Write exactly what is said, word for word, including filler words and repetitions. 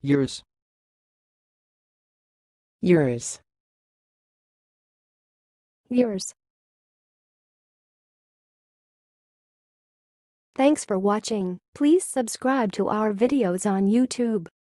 Yirrs. Yirrs. Yirrs. Thanks for watching. Please subscribe to our videos on YouTube.